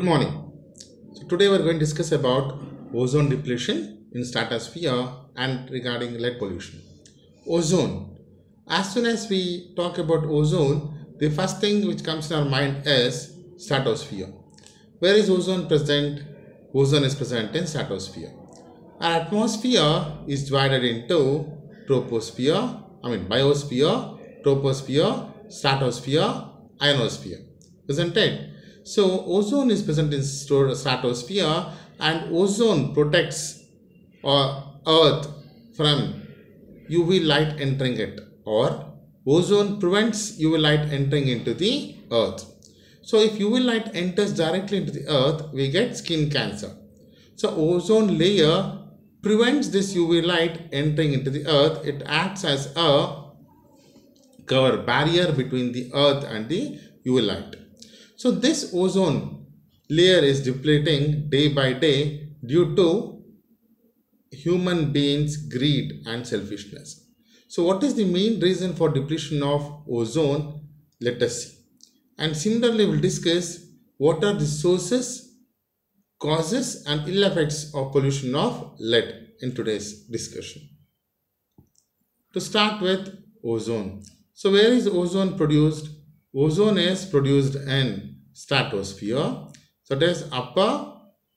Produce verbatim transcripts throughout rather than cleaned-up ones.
Good morning. So today we are going to discuss about ozone depletion in stratosphere and regarding lead pollution. Ozone. As soon as we talk about ozone, the first thing which comes in our mind is stratosphere. Where is ozone present? Ozone is present in stratosphere. Our atmosphere is divided into troposphere, I mean biosphere, troposphere, stratosphere, ionosphere. Isn't it? So ozone is present in stratosphere, and ozone protects uh, Earth from U V light entering it, or ozone prevents U V light entering into the Earth. So if U V light enters directly into the Earth, we get skin cancer. So ozone layer prevents this U V light entering into the Earth. It acts as a cover barrier between the Earth and the U V light. So this ozone layer is depleting day by day due to human beings' greed and selfishness. So what is the main reason for depletion of ozone? Let us see. And similarly, we'll discuss what are the sources, causes and ill effects of pollution of lead in today's discussion. To start with ozone. So where is ozone produced? Ozone is produced in stratosphere, so that is upper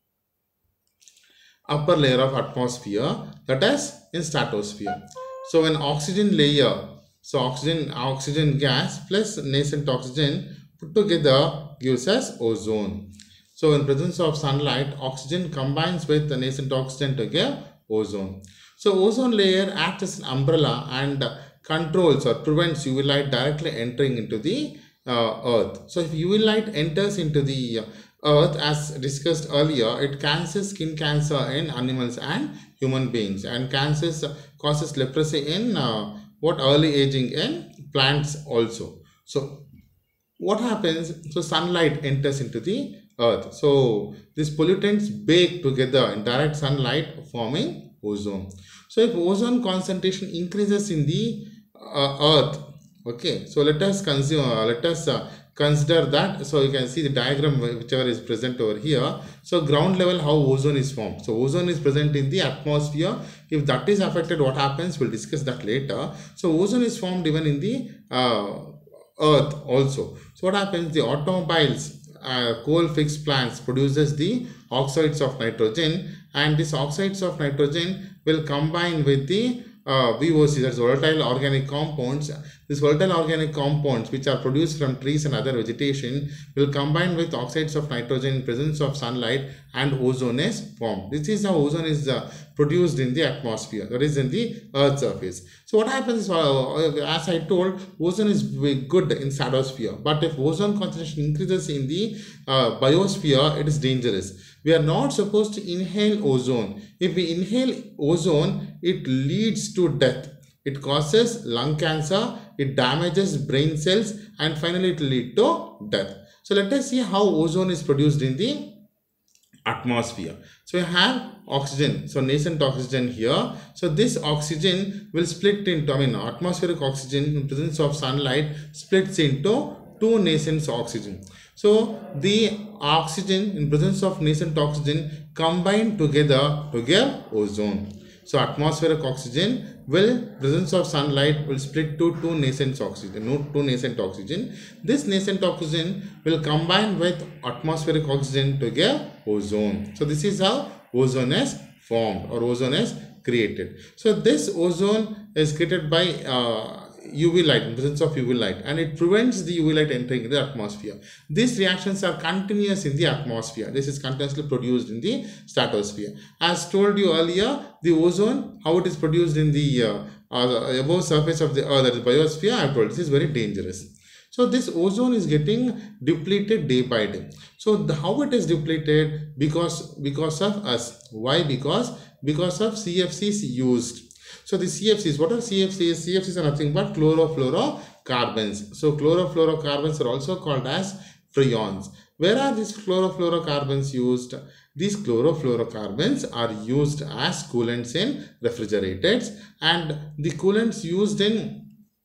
upper layer of atmosphere, that is in stratosphere. So when oxygen layer, so oxygen oxygen gas plus nascent oxygen put together gives us ozone. So in presence of sunlight, oxygen combines with the nascent oxygen to give ozone. So ozone layer acts as an umbrella and controls or prevents U V light directly entering into the uh, Earth. So if U V light enters into the Earth, as discussed earlier, it causes skin cancer in animals and human beings, and cancers causes leprosy in uh, what early aging in plants also. So what happens? So sunlight enters into the Earth. So these pollutants bake together in direct sunlight, forming ozone. So if ozone concentration increases in the uh, Earth, okay, so let us consume, uh, let us uh, consider that. So you can see the diagram whichever is present over here. So ground level, how ozone is formed. So ozone is present in the atmosphere. If that is affected, what happens? We'll discuss that later. So ozone is formed even in the uh, Earth also. So what happens? The automobiles, uh, coal fixed plants produces the oxides of nitrogen, and these oxides of nitrogen will combine with the uh, V O C, that's volatile organic compounds. These volatile organic compounds, which are produced from trees and other vegetation, will combine with oxides of nitrogen in presence of sunlight, and ozone is formed. This is how ozone is uh, produced in the atmosphere, that is in the Earth's surface. So what happens, uh, as I told, ozone is good in stratosphere, but if ozone concentration increases in the uh, biosphere, it is dangerous. We are not supposed to inhale ozone. If we inhale ozone, it leads to death. It causes lung cancer, it damages brain cells, and finally it will lead to death. So let us see how ozone is produced in the atmosphere. So we have oxygen, so nascent oxygen here. So this oxygen will split into, I mean atmospheric oxygen in presence of sunlight splits into two nascent oxygen. So the oxygen in presence of nascent oxygen combine together to give ozone. So atmospheric oxygen will, presence of sunlight will split to two nascent oxygen, no, two nascent oxygen. This nascent oxygen will combine with atmospheric oxygen to give ozone. So this is how ozone is formed, or ozone is created. So this ozone is created by uh, U V light, in presence of U V light, and it prevents the U V light entering in the atmosphere. These reactions are continuous in the atmosphere. This is continuously produced in the stratosphere. As told you earlier, the ozone, how it is produced in the uh, uh, above surface of the Earth, that is biosphere, I told this is very dangerous. So this ozone is getting depleted day by day. So the, how it is depleted? Because because of us. Why? Because because of C F Cs used. So the C F Cs, what are C F Cs? C F Cs are nothing but chlorofluorocarbons. So chlorofluorocarbons are also called as freons. Where are these chlorofluorocarbons used? These chlorofluorocarbons are used as coolants in refrigerators, and the coolants used in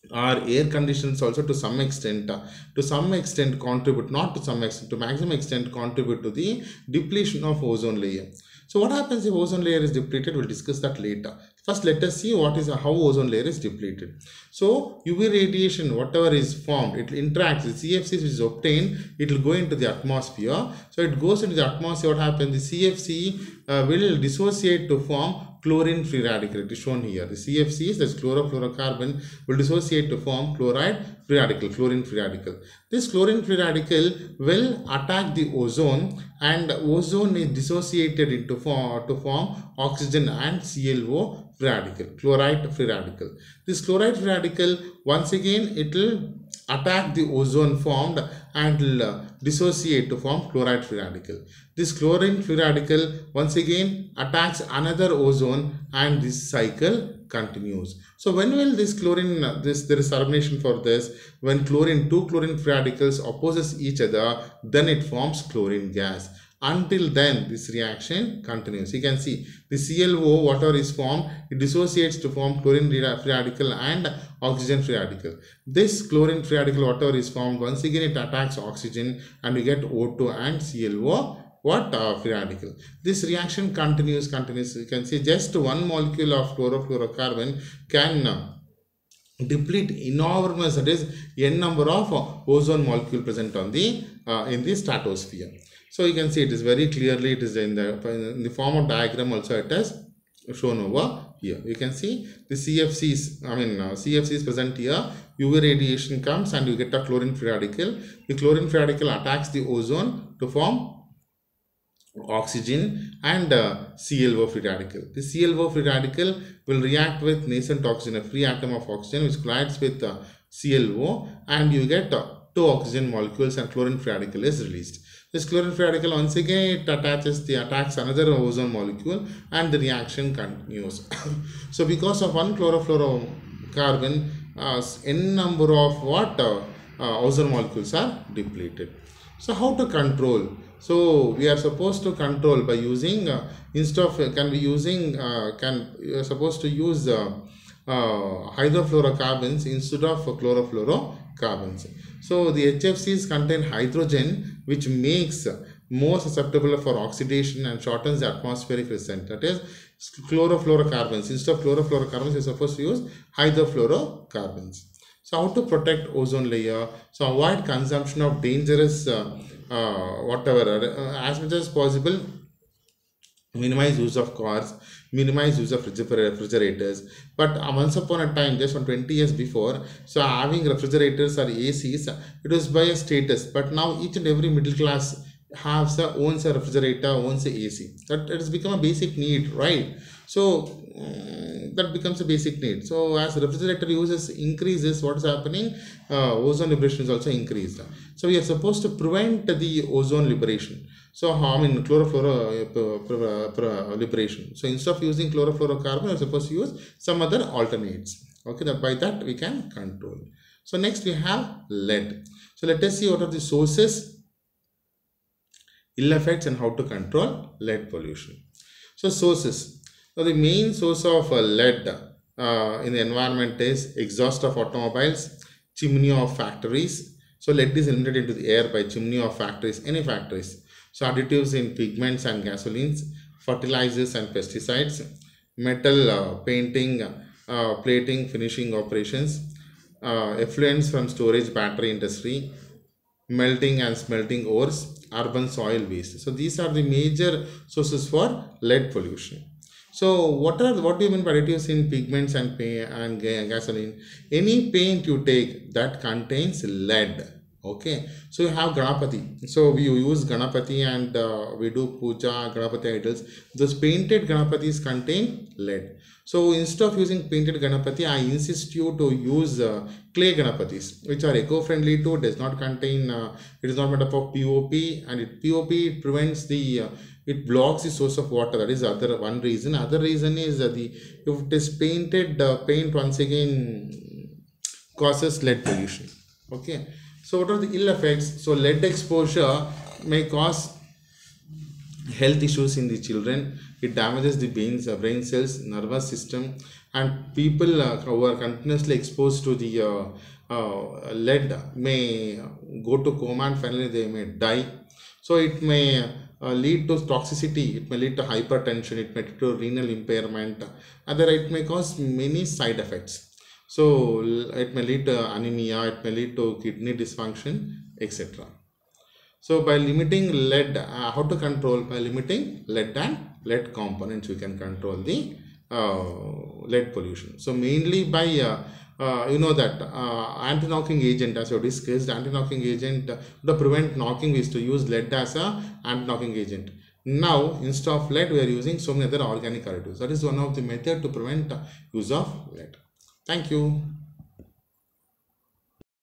or air conditions also to some extent uh, to some extent contribute, not to some extent, to maximum extent contribute to the depletion of ozone layer. So what happens if ozone layer is depleted? We'll discuss that later. First, let us see what is how ozone layer is depleted. So U V radiation, whatever is formed, it interacts with C F Cs which is obtained, it will go into the atmosphere. So it goes into the atmosphere. What happens? The C F C uh, will dissociate to form chlorine free radical. It is shown here. The C F Cs, that's chlorofluorocarbon, will dissociate to form chloride free radical, chlorine free radical. This chlorine free radical will attack the ozone, and ozone is dissociated into form to form oxygen and C L O free radical, chloride free radical. This chloride free radical, once again, it will attack the ozone formed and will uh, dissociate to form chloride free radical. This chlorine free radical once again attacks another ozone, and this cycle continues. So when will this chlorine, this there is termination for this, when chlorine, two chlorine free radicals opposes each other, then it forms chlorine gas. Until then, this reaction continues. You can see the C L O, whatever is formed, it dissociates to form chlorine free radical and oxygen free radical. This chlorine free radical, whatever is formed, once again it attacks oxygen, and we get O two and C L O, what uh, free radical. This reaction continues, continues. You can see just one molecule of chlorofluorocarbon can uh, deplete enormous, that is n number of uh, ozone molecule present on the uh, in the stratosphere. So you can see it is very clearly, it is in the in the form of diagram also it is shown over here. You can see the C F Cs, I mean uh, C F Cs present here. U V radiation comes and you get a chlorine free radical. The chlorine free radical attacks the ozone to form oxygen and uh, C L O free radical. The C L O free radical will react with nascent oxygen, a free atom of oxygen which collides with uh, C L O, and you get uh, two oxygen molecules, and chlorine free radical is released. This chlorine free radical once again it attaches the attacks another ozone molecule, and the reaction continues. So because of one chlorofluorocarbon, uh, n number of what uh, uh, ozone molecules are depleted. So how to control? So we are supposed to control by using uh, instead of uh, can be using uh, can you are supposed to use uh, uh, hydrofluorocarbons instead of chlorofluorocarbons. So the H F Cs contain hydrogen, which makes more susceptible for oxidation and shortens the atmospheric resistance. That is chlorofluorocarbons. Instead of chlorofluorocarbons, you are supposed to use hydrofluorocarbons. So how to protect ozone layer? So avoid consumption of dangerous uh, uh, whatever uh, as much as possible. Minimize use of cars, minimize use of refrigerators. But uh, once upon a time, just on twenty years before, so having refrigerators or A Cs, it was by a status. But now each and every middle class has a, owns a refrigerator, owns a A C. That it has become a basic need, right? So um, that becomes a basic need. So as refrigerator uses increases, what is happening? Uh, ozone liberation is also increased. So we are supposed to prevent the ozone liberation. So I mean chlorofluoro liberation. So instead of using chlorofluorocarbon, we are supposed to use some other alternates. Okay, that by that we can control. So next we have lead. So let us see what are the sources, ill effects, and how to control lead pollution. So sources. So the main source of uh, lead uh, in the environment is exhaust of automobiles, chimney of factories. So lead is emitted into the air by chimney of factories, any factories. So additives in pigments and gasolines, fertilizers and pesticides, metal uh, painting, uh, plating, finishing operations, uh, effluents from storage battery industry, melting and smelting ores, urban soil waste. So these are the major sources for lead pollution. So what are what do you mean by additives in pigments and paint and gasoline? Any paint you take that contains lead. Okay, so you have Ganapati. So we use Ganapati and uh, we do puja, Ganapati idols. Those painted Ganapatis contain lead. So instead of using painted Ganapati, I insist you to use uh, clay Ganapatis, which are eco-friendly too, does not contain, uh, it is not made up of P O P, and it, P O P prevents the, uh, it blocks the source of water. That is other one reason. Other reason is uh, the, if it is painted, uh, paint once again causes lead pollution. Okay. So what are the ill effects? So lead exposure may cause health issues in the children. It damages the brains, uh, brain cells, nervous system, and people uh, who are continuously exposed to the uh, uh, lead may go to coma and finally they may die. So it may uh, lead to toxicity, it may lead to hypertension, it may lead to renal impairment, other it may cause many side effects. So it may lead to anemia, it may lead to kidney dysfunction, et cetera. So by limiting lead, uh, how to control? By limiting lead and lead components, we can control the uh, lead pollution. So mainly by uh, uh, you know that uh, anti-knocking agent, as we discussed, anti-knocking agent uh, to prevent knocking, we used to use lead as a anti-knocking agent. Now instead of lead, we are using so many other organic additives. That is one of the method to prevent use of lead. Thank you.